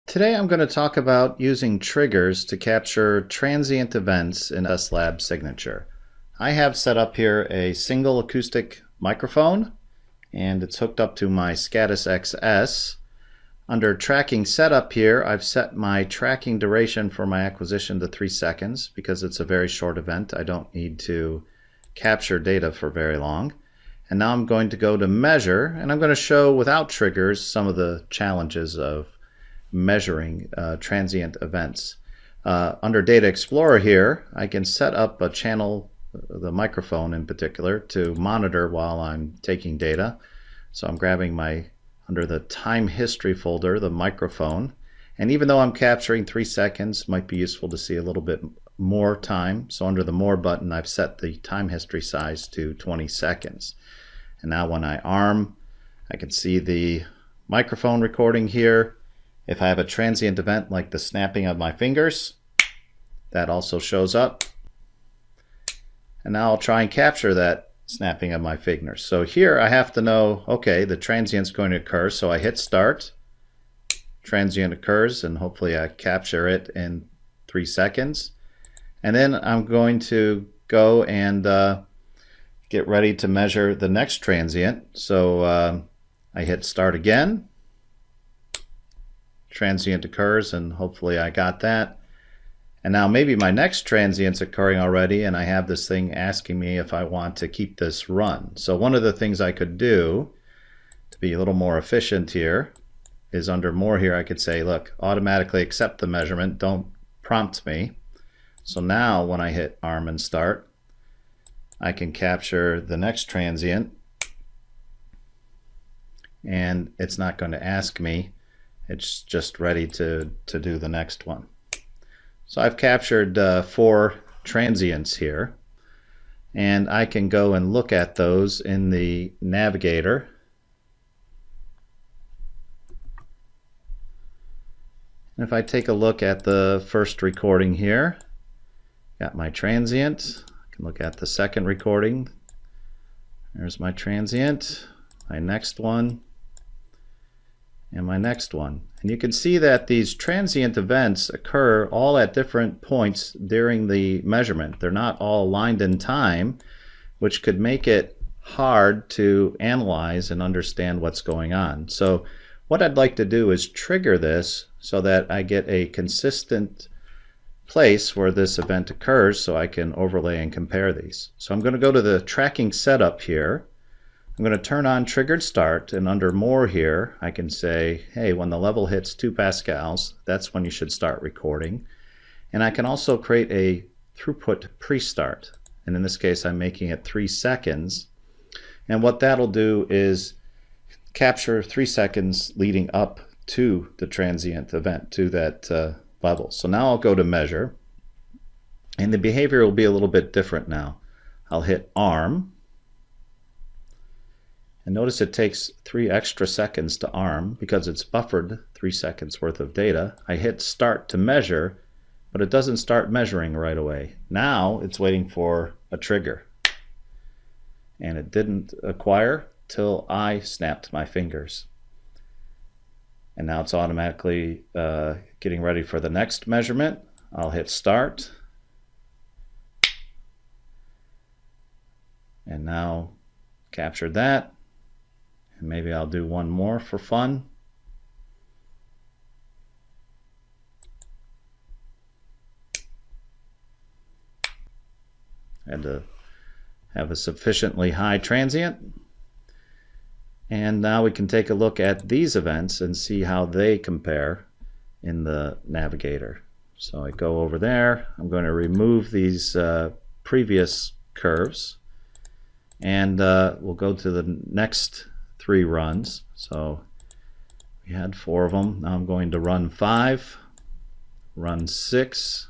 Today I'm going to talk about using triggers to capture transient events in SLab Signature. I have set up here a single acoustic microphone and it's hooked up to my Scatus XS. Under tracking setup here, I've set my tracking duration for my acquisition to 3 seconds because it's a very short event. I don't need to capture data for very long. And now I'm going to go to measure, and I'm going to show without triggers some of the challenges of measuring transient events. Under Data Explorer here, I can set up a channel, the microphone in particular, to monitor while I'm taking data. So I'm grabbing under the time history folder, the microphone. And even though I'm capturing 3 seconds, it might be useful to see a little bit more time. So under the More button, I've set the time history size to 20 seconds. And now when I arm, I can see the microphone recording here. If I have a transient event like the snapping of my fingers, that also shows up. And now I'll try and capture that snapping of my fingers. So here I have to know, okay, the transient's going to occur, so I hit start. Transient occurs, and hopefully I capture it in 3 seconds. And then I'm going to go and get ready to measure the next transient. So I hit start again. Transient occurs, and hopefully I got that. And now maybe my next transient's occurring already, and I have this thing asking me if I want to keep this run. So one of the things I could do to be a little more efficient here is under More here I could say, look, automatically accept the measurement, don't prompt me. So now when I hit arm and start, I can capture the next transient, and it's not going to ask me. It's just ready to do the next one. So I've captured 4 transients here, and I can go and look at those in the navigator. And if I take a look at the first recording here, got my transient. I can look at the second recording. There's my transient, my next one, and my next one. And you can see that these transient events occur all at different points during the measurement. They're not all aligned in time, which could make it hard to analyze and understand what's going on. So what I'd like to do is trigger this so that I get a consistent place where this event occurs so I can overlay and compare these. So I'm going to go to the tracking setup here. I'm going to turn on triggered start, and under More here I can say, hey, when the level hits 2 pascals, that's when you should start recording. And I can also create a throughput pre-start, and in this case I'm making it 3 seconds. And what that'll do is capture 3 seconds leading up to the transient event, to that level. So now I'll go to measure, and the behavior will be a little bit different now. I'll hit arm. And notice it takes 3 extra seconds to arm because it's buffered 3 seconds worth of data. I hit start to measure, but it doesn't start measuring right away. Now it's waiting for a trigger. And it didn't acquire till I snapped my fingers. And now it's automatically getting ready for the next measurement. I'll hit start. And now captured that. And maybe I'll do one more for fun. Had to have a sufficiently high transient. And now we can take a look at these events and see how they compare in the navigator. So I go over there. I'm going to remove these previous curves, and we'll go to the next 3 runs. So we had 4 of them. Now I'm going to run 5, run 6,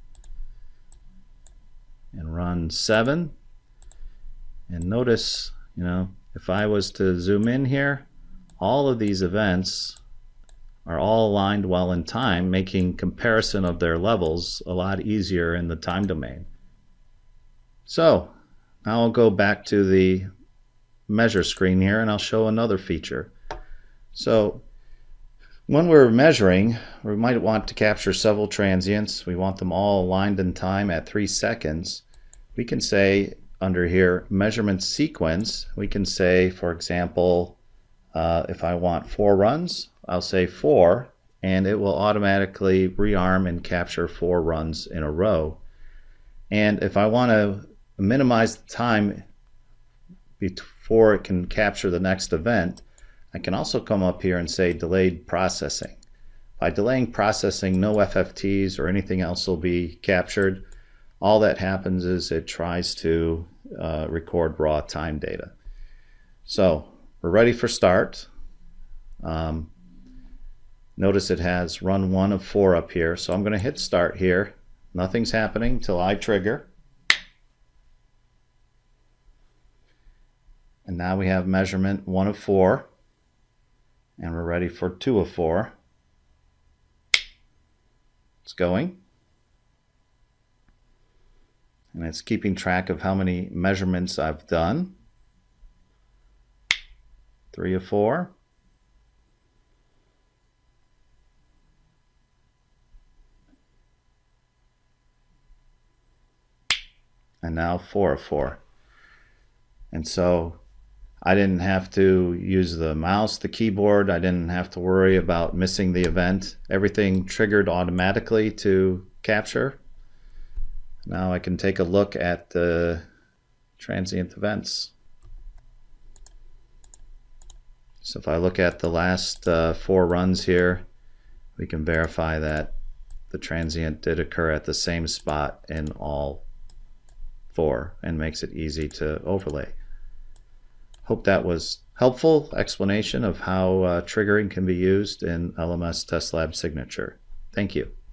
and run 7. And notice, if I was to zoom in here, all of these events are all aligned well in time, making comparison of their levels a lot easier in the time domain. So now I'll go back to the measure screen here, and I'll show another feature. So When we're measuring, we might want to capture several transients. We want them all aligned in time at 3 seconds. We can say under here, measurement sequence, we can say, for example, if I want 4 runs, I'll say 4, and it will automatically rearm and capture 4 runs in a row. And if I want to minimize the time before it can capture the next event, I can also come up here and say delayed processing. By delaying processing, no FFTs or anything else will be captured. All that happens is it tries to record raw time data. So we're ready for start. Notice it has run 1 of 4 up here, so I'm going to hit start here. Nothing's happening until I trigger. And now we have measurement 1 of 4. And we're ready for 2 of 4. It's going. And it's keeping track of how many measurements I've done. 3 of 4. And now 4 of 4. And so I didn't have to use the mouse, the keyboard. I didn't have to worry about missing the event. Everything triggered automatically to capture. Now I can take a look at the transient events. So if I look at the last 4 runs here, we can verify that the transient did occur at the same spot in all 4, and makes it easy to overlay. Hope that was helpful explanation of how triggering can be used in LMS Test Lab Signature. Thank you.